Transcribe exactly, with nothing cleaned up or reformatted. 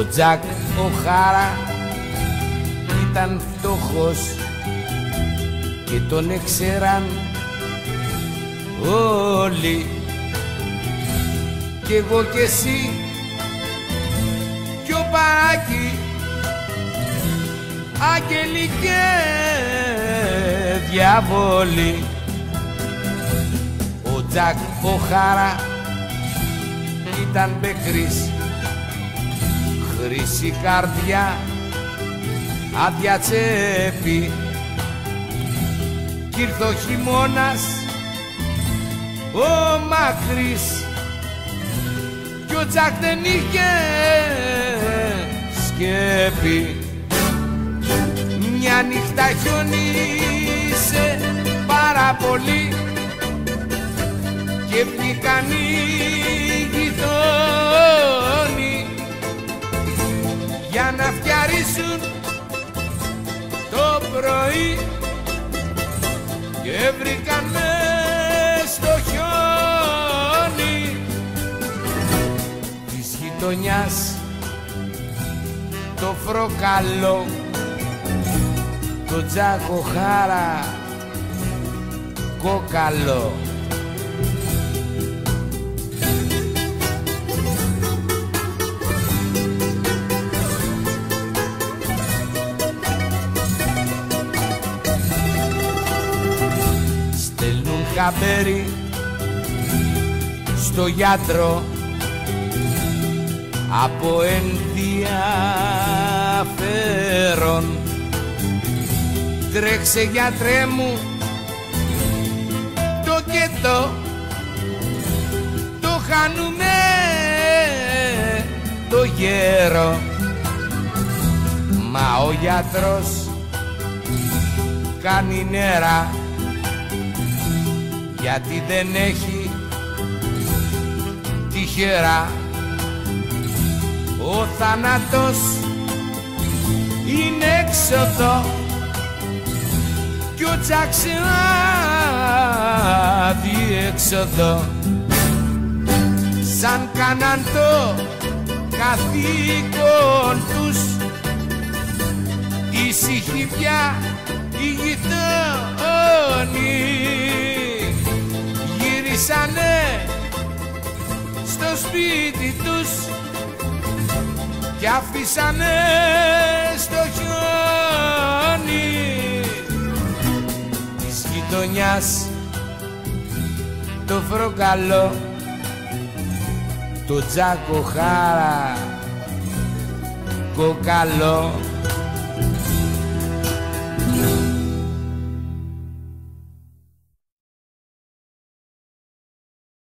Τζακ ο Χάρα ήταν φτωχός και τον έξεραν όλοι, κι εγώ κι εσύ κι ο Παράκη, άγγελοι και διαβόλοι. Ο Τζακ ο Χάρα ήταν μπεκρής, χρυσή καρδιά, άδεια τσέπη, κι ήρθε ο χειμώνας ο μακρύς κι ο Τζακ δεν είχε σκέπη. Μια νύχτα χιονίσε πάρα πολύ και βγήκαν οι γειτόνοι για να φτιαρίσουν το πρωί και βρήκαν μες στο χιόνι της γειτονιάς το φροκαλό, το Τζακ ο Χάρα κόκαλο. Στέλνουν χαμπέρι στο γιατρό από ενδιαφέρον. Τρέξε γιατρέ μου το και το, το χάνουμε το γέρο. Μα ο γιατρός κάνει νερά γιατί δεν έχει τυχερά. Ο θάνατος είναι έξοδο κι ο Τζακ σε αδιέξοδο. Σαν κάναν το καθήκον τους ήσυχοι πια οι γειτόνοι, γύρισανε στο σπίτι τους κι αφήσανε στο χιόνι της γειτονιάς το φροκαλό, το Τζακ ο Χάρα κοκαλό.